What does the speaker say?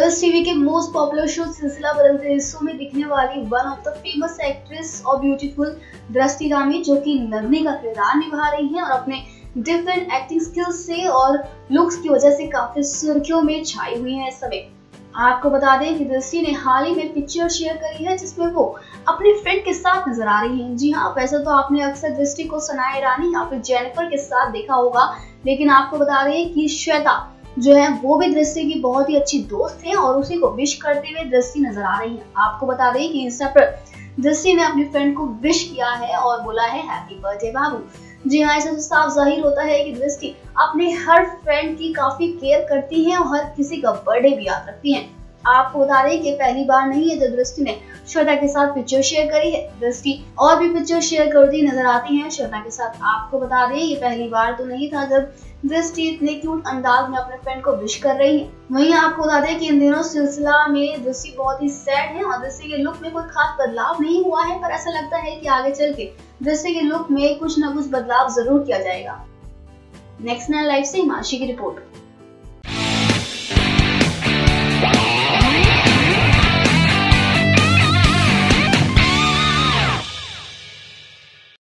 Colours TV के most popular show Silsila Badalte हिस्सों में दिखने वाली one of the famous actress और ब्यूटीफुल दृष्टि रामी, जो कि नगनी का किरदार निभा रही हैं और अपने डिफरेंट एक्टिंग स्किल्स से और लुक्स की वजह से काफी सुर्खियों में छाई हुई हैं इस समय। आपको बता दें कि दृष्टि ने हाल ही में पिक्चर शेयर करी है जिसमें वो अपने फ्रेंड के साथ नजर आ रही हैं। जी हाँ, वैसे तो आपने अक्सर दृष्टि को सनाया ईरानी या फिर जेनिफर के साथ देखा होगा, लेकिन आपको बता दें कि श्वेता जो है वो भी दृष्टि की बहुत ही अच्छी दोस्त है और उसी को विश करते हुए दृष्टि नजर आ रही है। आपको बता दें कि इंस्टा पर दृष्टि ने अपनी फ्रेंड को विश किया है और बोला है हैप्पी बर्थडे बाबू। जी हाँ, इससे साफ जाहिर होता है कि दृष्टि अपने हर फ्रेंड की काफी केयर करती हैं और हर किसी का बर्थडे भी याद रखती हैं। आपको बता दें कि पहली बार नहीं है जब दृष्टि ने श्वेता के साथ पिक्चर शेयर करी है। दृष्टि और भी पिक्चर शेयर करती नजर आती हैं श्वेता के साथ। आपको बता दें ये पहली बार तो नहीं था जब दृष्टि इतने क्यूट अंदाज में अपने फ्रेंड को विश कर रही है। वहीं आपको बता दें कि इन दिनों सिलसिला में दृष्टि बहुत ही सैड है और दृष्टि के लुक में कोई खास बदलाव नहीं हुआ है, पर ऐसा लगता है कि आगे चल के दृष्टि के लुक में कुछ न कुछ बदलाव जरूर किया जाएगा। नेक्स्ट 9 लाइव से हिमांशी की रिपोर्ट।